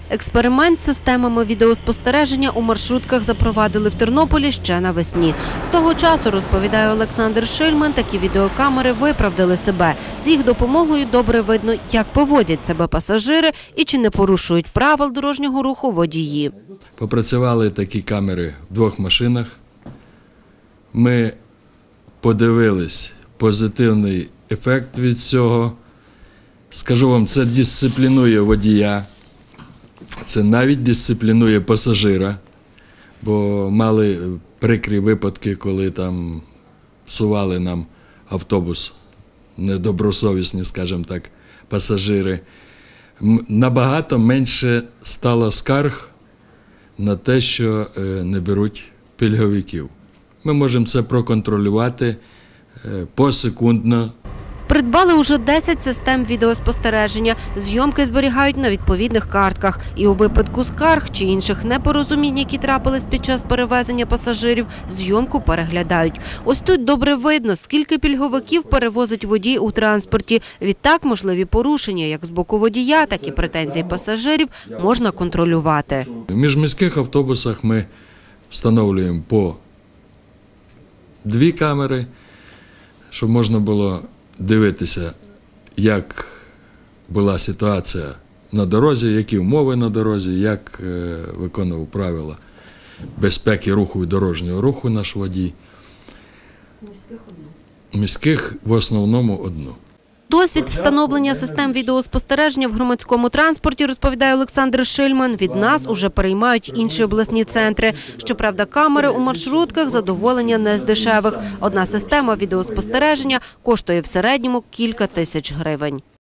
Експеримент з системами відеоспостереження у маршрутках запровадили в Тернополі ще навесні. З того часу, розповідає Олександр Шильман, такі відеокамери виправдали себе. З їх допомогою добре видно, як поводять себе пасажири і чи не порушують правил дорожнього руху водії. Попрацювали такі камери в двох машинах. Ми подивились позитивний ефект від цього. Скажу вам, це дисциплінує водія. Це навіть дисциплінує пасажира, бо мали прикрі випадки, коли там псували нам автобус, недобросовісні, скажімо так, пасажири. Набагато менше стало скарг на те, що не беруть пільговиків. Ми можемо це проконтролювати посекундно. Придбали уже 10 систем відеоспостереження. Зйомки зберігають на відповідних картках. І у випадку скарг чи інших непорозумінь, які трапились під час перевезення пасажирів, зйомку переглядають. Ось тут добре видно, скільки пільговиків перевозить водій у транспорті. Відтак можливі порушення як з боку водія, так і претензій пасажирів можна контролювати. В міжміських автобусах ми встановлюємо по 2 камери, щоб можна було дивитися, як була ситуація на дорозі, які умови на дорозі, як виконував правила безпеки руху і дорожнього руху наш водій. Міських в основному одну. Досвід встановлення систем відеоспостереження в громадському транспорті, розповідає Олександр Шильман, від нас уже переймають інші обласні центри. Щоправда, камери у маршрутках задоволення не з дешевих. Одна система відеоспостереження коштує в середньому кілька тисяч гривень.